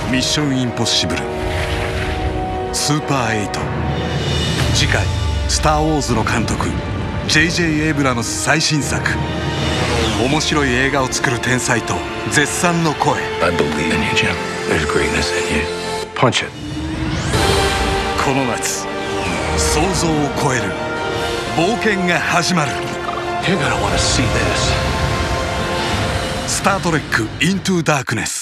ミッションインポッシブルスーパー8。次回スター・ウォーズの監督 J.J. エイブラムス最新作。面白い映画を作る天才と絶賛の声。 I believe in you, Jim. There's greatness in you. Punch it. この夏想像を超える冒険が始まる。 You're gonna want to see this. スター・トレック・イントゥ・ダークネス。